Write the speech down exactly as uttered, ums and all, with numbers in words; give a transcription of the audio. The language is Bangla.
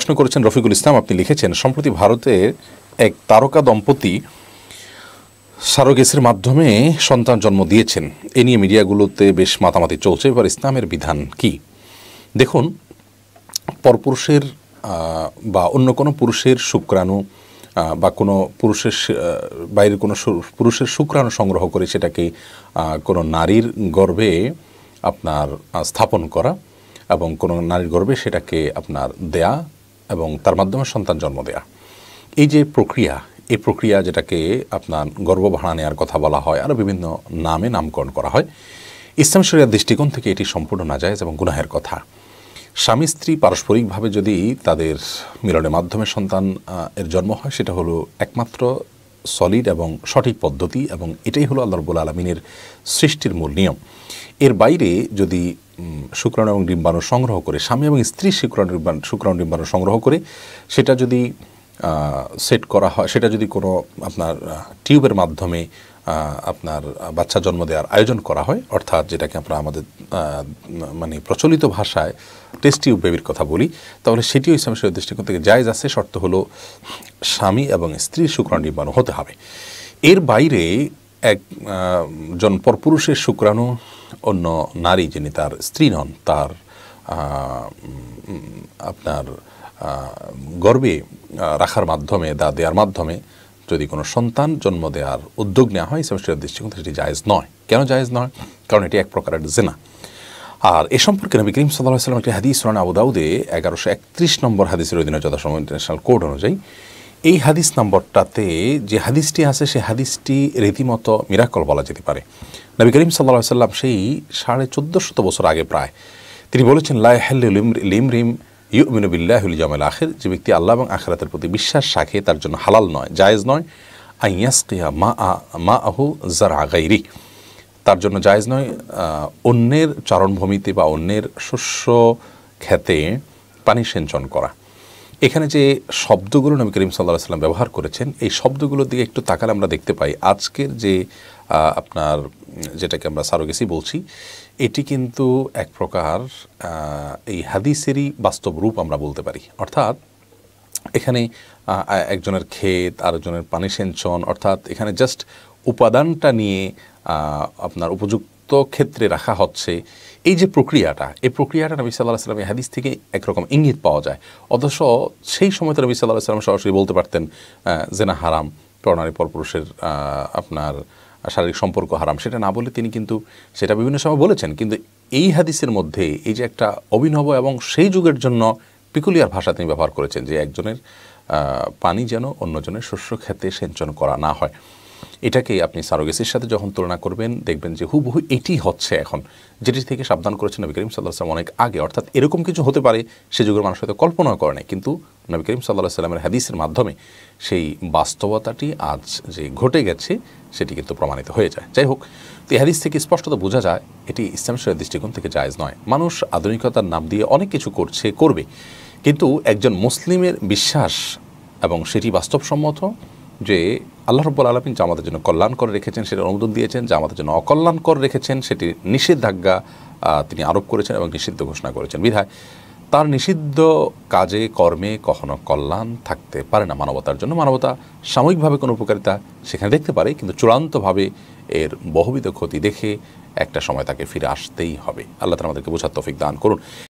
প্রশ্ন করেছেন রফিকুল ইসলাম, আপনি লিখেছেন সম্প্রতি ভারতের এক তারকা দম্পতি সারোগেসির মাধ্যমে সন্তান জন্ম দিয়েছেন। এ নিয়ে মিডিয়াগুলোতে বেশ মাতামাতি চলছে। এবার ইসলামের বিধান কি? দেখুন, পরপুরুষের বা অন্য কোনো পুরুষের শুক্রাণু বা কোনো পুরুষের বাইরের কোনো পুরুষের শুক্রাণু সংগ্রহ করে সেটাকে কোনো নারীর গর্ভে আপনার স্থাপন করা এবং কোনো নারীর গর্ভে সেটাকে আপনার দেয়া এবং তার মাধ্যমে সন্তান জন্ম দেয়া, এই যে প্রক্রিয়া, এই প্রক্রিয়া যেটাকে আপনার গর্ভধারণ নেওয়ার কথা বলা হয়, আরও বিভিন্ন নামে নামকরণ করা হয়, ইসলাম শরিয়ার দৃষ্টিকোণ থেকে এটি সম্পূর্ণ নাজায়েজ এবং গুনাহের কথা। স্বামী স্ত্রী পারস্পরিকভাবে যদি তাদের মিলনের মাধ্যমে সন্তান এর জন্ম হয়, সেটা হলো একমাত্র সলিড এবং সঠিক পদ্ধতি এবং এটাই হলো আল্লাহ রাব্বুল আলামিনের সৃষ্টির মূল নিয়ম। এর বাইরে যদি শুক্রাণু এবং ডিম্বাণু সংগ্রহ করে, স্বামী এবং স্ত্রী শুক্রাণু শুক্রাণু ডিম্বাণু সংগ্রহ করে সেটা যদি সেট করা হয়, সেটা যদি কোনো আপনার টিউবের মাধ্যমে আপনার বাচ্চা জন্ম দেওয়ার আয়োজন করা হয়, অর্থাৎ যেটাকে আমরা আমাদের মানে প্রচলিত ভাষায় টেস্ট টিউব বেবির কথা বলি, তাহলে সেটিও ইসলাম শরীয়তের দৃষ্টিকোণ থেকে জায়েজ আছে। শর্ত হলো স্বামী এবং স্ত্রীর শুক্রাণু ডিম্বাণু হতে হবে। এর বাইরে একজন পরপুরুষের শুক্রাণু অন্য নারী যিনি তার স্ত্রী নন, তার আপনার গর্ভে রাখার মাধ্যমে, দা দেওয়ার মাধ্যমে যদি কোনো সন্তান জন্ম দেওয়ার উদ্যোগ নেওয়া হয়, ইসলাম শরীয়তের দৃষ্টিকোণ থেকে সেটি জায়েজ নয়। কেন জায়েজ নয়? কারণ এটি এক প্রকারের জিনা। আর এ সম্পর্কে নবী করিম সাল্লাল্লাহু আলাইহি ওয়াসাল্লাম একটি হাদিস সুনান আবু দাউদে এগারোশো একত্রিশ নম্বর হাদিসের অধীনে যথাসময় ইন্টারন্যাশনাল কোড অনুযায়ী, এই হাদিস নম্বরটাতে যে হাদিসটি আছে সেই হাদিসটি রীতিমতো মিরাকল বলা যেতে পারে। নবী করিম সাল্লাল্লাহু আলাইহি ওয়াসাল্লাম সেই সাড়ে চোদ্দো শত বছর আগে প্রায় তিনি বলেছেন, লা ইয়াহিল্লু লিমরিম ইউমিনু বিল্লাহি ওয়াল ইয়াউমিল আখির, যে ব্যক্তি আল্লাহ এবং আখিরাতের প্রতি বিশ্বাস রাখে তার জন্য হালাল নয়, জায়েজ নয়, আন ইয়াসকিয়া মা মাআহু যারআ গায়রি, তার জন্য জায়েজ নয় অন্যের চারণভূমিতে বা অন্যের শস্য খেতে পানি সেঞ্চন করা। এখানে যে শব্দগুলো নবী করিম সাল্লাল্লাহু আলাইহি ওয়াসাল্লাম ব্যবহার করেছেন, এই শব্দগুলোর দিকে একটু তাকালে আমরা দেখতে পাই আজকের যে আপনার যেটাকে আমরা সারোগেসি বলছি, এটি কিন্তু এক প্রকার এই হাদিসেরই বাস্তব রূপ আমরা বলতে পারি। অর্থাৎ এখানে একজনের ক্ষেত আরেকজনের পানি সেঞ্চন, অর্থাৎ এখানে জাস্ট উপাদানটা নিয়ে আপনার উপযুক্ত ক্ষেত্রে রাখা হচ্ছে, এই যে প্রক্রিয়াটা, এই প্রক্রিয়াটা নবী সাল্লাল্লাহু আলাইহি ওয়াসাল্লামের হাদিস থেকে একরকম ইঙ্গিত পাওয়া যায়। অথচ সেই সময়তে নবী সাল্লাল্লাহু আলাইহি ওয়াসাল্লাম সরাসরি বলতে পারতেন জেনা হারাম, পরনারী পরপুরুষের আপনার শারীরিক সম্পর্ক হারাম, সেটা না বলে তিনি কিন্তু সেটা বিভিন্ন সময় বলেছেন। কিন্তু এই হাদিসের মধ্যে এই যে একটা অভিনব এবং সেই যুগের জন্য পিকুলিয়ার ভাষা তিনি ব্যবহার করেছেন, যে একজনের পানি যেন অন্যজনের শস্য খেতে সেঞ্চন করা না হয়, এটাকে আপনি সারোগেসির সাথে যখন তুলনা করবেন দেখবেন যে হুবহু এটি হচ্ছে এখন, যেটি থেকে সাবধান করেছেন নবী করিম সাল্লাল্লাহু আলাইহি ওয়াসাল্লাম অনেক আগে। অর্থাৎ এরকম কিছু হতে পারে সে যুগের মানুষ হয়তো কল্পনাও করে নাই, কিন্তু নবী করিম সাল্লাল্লাহু আলাইহি ওয়াসাল্লামের হাদিসের মাধ্যমে সেই বাস্তবতাটি আজ যে ঘটে গেছে সেটি কিন্তু প্রমাণিত হয়ে যায়। যাই হোক, তো এই হাদিস থেকে স্পষ্টত বোঝা যায় এটি ইসলাম শরীয়তের দৃষ্টিকোণ থেকে জায়েজ নয়। মানুষ আধুনিকতার নাম দিয়ে অনেক কিছু করছে, করবে, কিন্তু একজন মুসলিমের বিশ্বাস এবং সেটি বাস্তবসম্মত যে আল্লাহ রাব্বুল আলামিন যা আমাদের জন্য কল্যাণ করে রেখেছেন সেটা অনুমোদন দিয়েছেন, যা আমাদের জন্য অকল্যাণ করে রেখেছেন সেটি নিষেধাজ্ঞা তিনি আরোপ করেছেন এবং নিষিদ্ধ ঘোষণা করেছেন। বিধায় তার নিষিদ্ধ কাজে কর্মে কখনো কল্যাণ থাকতে পারে না মানবতার জন্য। মানবতা সাময়িকভাবে কোনো উপকারিতা সেখানে দেখতে পারে, কিন্তু চূড়ান্তভাবে এর বহুবিধ ক্ষতি দেখে একটা সময় তাকে ফিরে আসতেই হবে। আল্লাহ তাআলা আমাদেরকে বোঝার তৌফিক দান করুন।